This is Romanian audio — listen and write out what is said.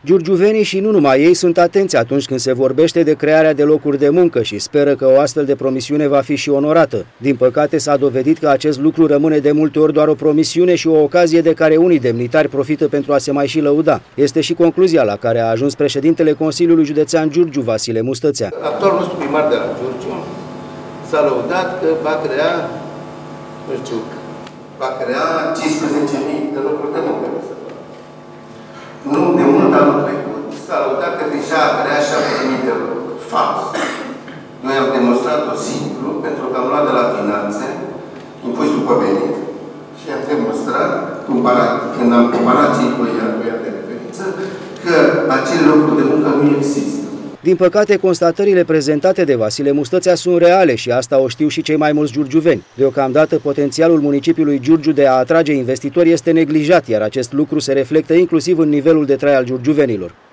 Giurgiuvenii și nu numai ei sunt atenți atunci când se vorbește de crearea de locuri de muncă și speră că o astfel de promisiune va fi și onorată. Din păcate s-a dovedit că acest lucru rămâne de multe ori doar o promisiune și o ocazie de care unii demnitari profită pentru a se mai și lăuda. Este și concluzia la care a ajuns președintele Consiliului Județean Giurgiu, Vasile Mustățea. Actualul nostru primar de la Giurgiu s-a lăudat că va crea, nu știu, va crea 15.000 de locuri de muncă. Nu de mult anul trecut s-a lăudat că deja a creat 7.000 de locuri. Fals. Noi am demonstrat-o simplu pentru că am luat de la finanțe impozitul pe venit și am demonstrat, când am comparat cei cu ea de referință, că acele locuri de muncă nu există. Din păcate, constatările prezentate de Vasile Mustățea sunt reale și asta o știu și cei mai mulți giurgiuveni. Deocamdată, potențialul municipiului Giurgiu de a atrage investitori este neglijat, iar acest lucru se reflectă inclusiv în nivelul de trai al giurgiuvenilor.